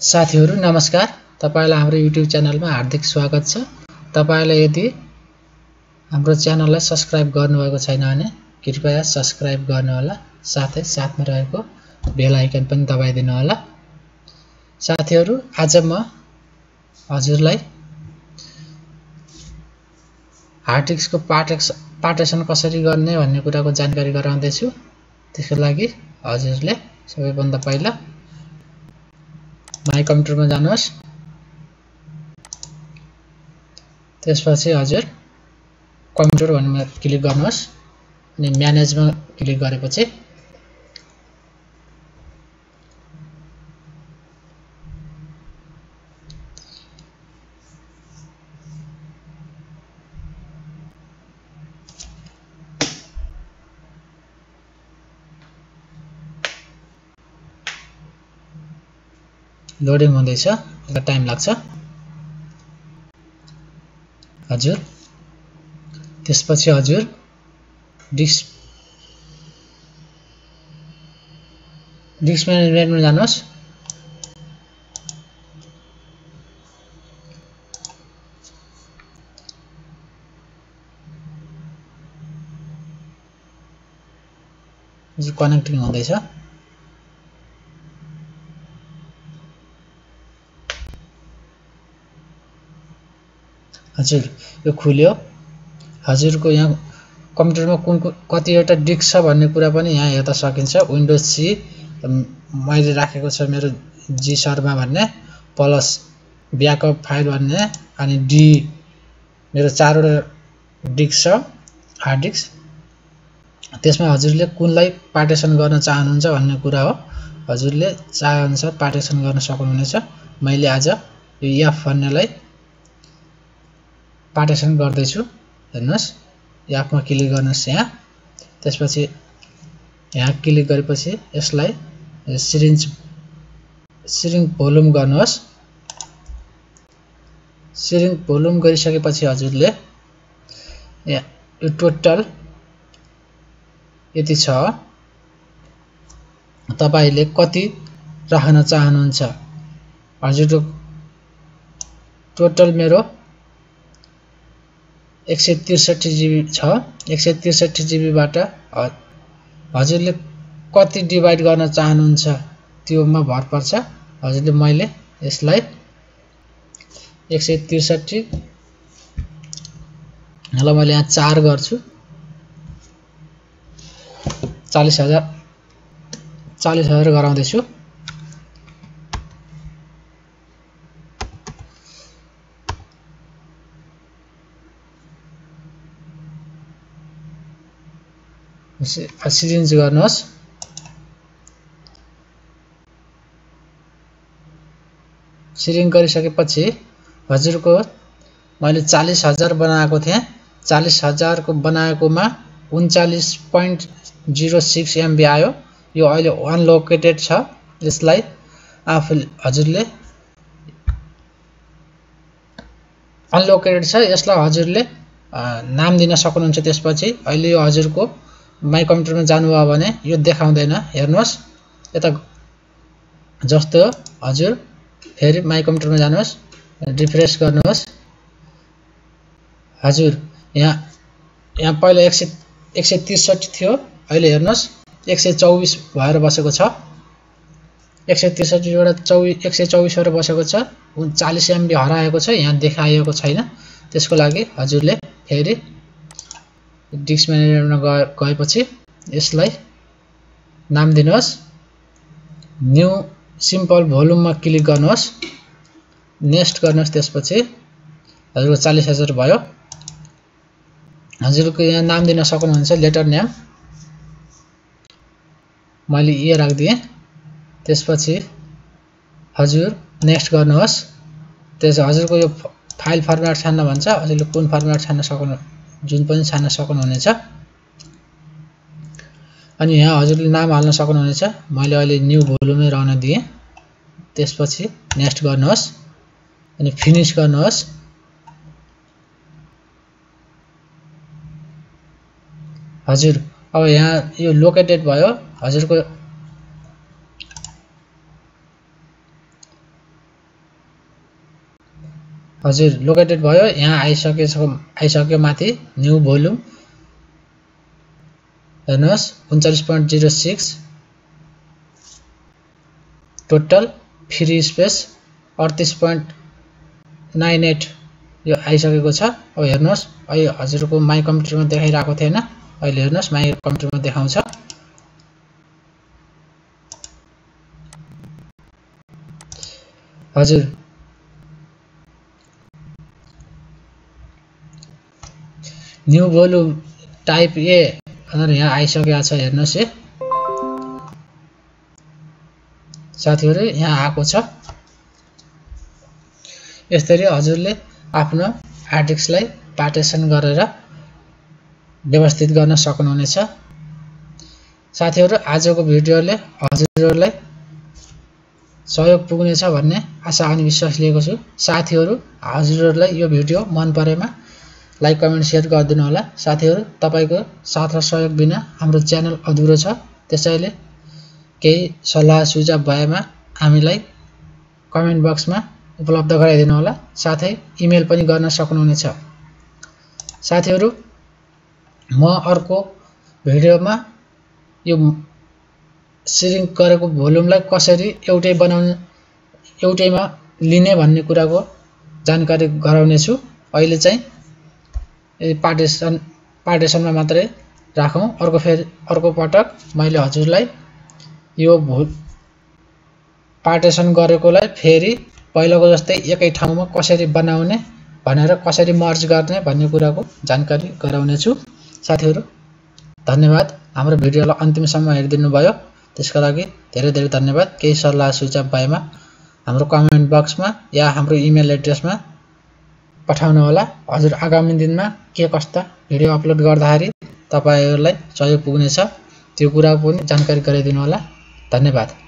साथीहरु नमस्कार। तपाईलाई हाम्रो YouTube च्यानलमा हार्दिक स्वागत छ। तपाईले यदि हाम्रो च्यानललाई सब्स्क्राइब गर्नुभएको छैन भने कृपया सब्स्क्राइब गर्नुहोला, साथै साथमा रहेको बेल आइकन पनि दबाइदिनु होला। साथीहरु, आज म हजुरलाई हार्ड डिस्कको पार्टिसन कसरी गर्ने भन्ने कुराको जानकारी गराउँदै छु। त्यसको लागि हजुरले सबैभन्दा पहिला माई कम्प्युटरमा जानुहोस्। त्यसपछि हजुर कम्प्युटर भन्नेमा क्लिक गर्नुहोस् अनि म्यानेजमा क्लिक गरेपछि लोडिङ हुँदैछ, अलि टाइम लाग्छ। हजुर त्यसपछि हजुर डिस्क म्यानेजमेन्टमा जानुहोस्। हजुर कनेक्टिङ हुँदैछ। हजुर यो खुल्यो। हजुरको यहाँ कम्प्युटरमा कुन कतिवटा डिस्क छ भन्ने कुरा पनि यहाँ हेर्न सकिन्छ। विन्डोज सी मैले राखेको छ मेरो जी शर्मा भन्ने, प्लस ब्याकअप फाइल भन्ने, अनि डी मेरो 4 वटा डिस्क छ हार्ड डिस्क। त्यसमा हजुरले कुनलाई पार्टिसन गर्न चाहनुहुन्छ भन्ने कुरा हो। हजुरले चाहे अनुसार पार्टिसन गर्न सक्नुहुनेछ। मैले आज यो एफ भन्नेलाई पार्टिसन गर्दैछु। हेर्नुस्, एफमा क्लिक गर्नुस् यहाँ। त्यसपछि यहाँ क्लिक गरेपछि यसलाई श्रिङ्क भोल्युम गर्नुहोस्। श्रिङ्क भोल्युम गरिसकेपछि हजुरले यहाँ यो टोटल यति छ, तपाईले कति राख्न चाहनुहुन्छ। हजुरको टोटल मेरो 163 GB छ। 163 GB बाट हजुरले कति डिभाइड गर्न चाहनुहुन्छ त्योमा भर पर्छ। हजुरले मैले यसलाई 163 ल मैले यहाँ 4 गर्छु। 40,000 गराउँदै छु। सिरिन्ज गर्नुहोस्। सिरिङ गरिसकेपछि हजुरको मैले 40,000 बनाएको थिएँ। 40,000 को बनाएकोमा 39.06 MB आयो। यो अहिले अनलोकेटेड छ। यसलाई हजुरले अनलोकेटेड छ, यसलाई हजुरले नाम दिन सक्नुहुन्छ। त्यसपछि अहिले यो हजुरको माई कम्प्युटरमा जानुभयो भने यो देखाउँदैन। हेर्नुहोस् यता जस्तो हजुर फेरि माई कम्प्युटरमा जानुहोस्, रिफ्रेश गर्नुहोस्। हजुर यहाँ पहिला 163 थियो, अहिले हेर्नुहोस् 124 भएर बसेको छ। 163 बाट 124 भएर बसेको छ। 40 MB हराएको छ, यहाँ देखाइएको छैन। त्यसको लागि हजुरले फेरि डिस्क म्यानेजरमा गएपछि यसलाई नाम दिनुहोस्। न्यू सिम्पल भोल्युममा क्लिक गर्नुहोस्, नेक्स्ट गर्नुहोस्। त्यसपछि हजुरको 40,000 भयो। हजुरको यहाँ नाम दिन सक्नुहुन्छ, लेटर नेम मैले ए राखिदिएँ। त्यसपछि हजुर नेक्स्ट गर्नुहोस्। त्यसपछि हजुरको यो फाइल फर्मेट छान्न भन्छ, हजुरले कुन फर्मेट छान्न सक्नु, जुन पनि छान्न सक्नुहुनेछ। अनि यहाँ हजुरले नाम हाल्न सक्नुहुनेछ। मैले अहिले न्यू भोल्युमै रहन दिएँ। त्यसपछि नेक्स्ट गर्नुहोस् अनि फिनिश गर्नुहोस्। हजुर अब यहाँ यो लोकेटेड भयो। हजुरको हजुर लोकेटेड भयो। यहाँ आइसक्यो माथि न्यू भोल्युम हेर्नुहोस् 39.06 टोटल फ्री स्पेस 38.98 यो आइसकेको छ। अब हेर्नुहोस् अहिले हजुरको माई कम्प्युटरमा देखाइरहेको थिएन, अहिले हेर्नुहोस् माई कम्प्युटरमा देखाउँछ। हजुर न्यू भोल्युम टाइप ए भनेर यहाँ आइसकेको छ। हेर्नुहोस् है साथीहरु यहाँ आएको छ। यसरी हजुरले आफ्नो हार्ड डिस्कलाई पार्टिसन गरेर व्यवस्थित गर्न सक्नुहुनेछ। साथीहरु आजको भिडियोले हजुरहरुलाई सहयोग पुग्नेछ भन्ने आशा अनि विश्वास लिएको छु। साथीहरु हजुरहरुलाई यो भिडियो मन परेमा लाइक कमेन्ट शेयर गरिदिनु होला। साथीहरु तपाईको साथ र सहयोग बिना हाम्रो च्यानल अधुरो छ, त्यसैले केही सल्लाह सुझाव भएमा हामीलाई कमेन्ट बक्समा उपलब्ध गराइदिनु होला। साथै इमेल पनि गर्न सक्नुहुनेछ। साथीहरु म अर्को भिडियोमा यो सिरिङ गरेको भोल्युमलाई कसरी एउटैमा लिने भन्ने कुराको जानकारी गराउने छु। अहिले चाहिँ पार्टिसनमा मात्रै राखौं। अर्को पटक मैले हजुरलाई यो पार्टिसन गरेकोलाई फेरि पहिलाको जस्तै एकै ठाउँमा कसरी बनाउने भनेर कसरी मर्ज गर्ने भन्ने कुराको जानकारी गराउने छु। साथीहरु धन्यवाद हाम्रो भिडियोलाई अन्तिमसम्म हेरिदिनु भयो, त्यसका लागि धेरै धेरै धन्यवाद। केही सल्लाह सुझाव भएमा हाम्रो कमेन्ट बक्समा या हाम्रो इमेल एड्रेसमा पठाउनु होला। हजुर आगामी दिनमा के कस्ता भिडियो अपलोड गर्दाखेरि तपाईहरुलाई सहयोग पुग्नेछ त्यो कुरा पनि जानकारी गराइदिनु होला। धन्यवाद।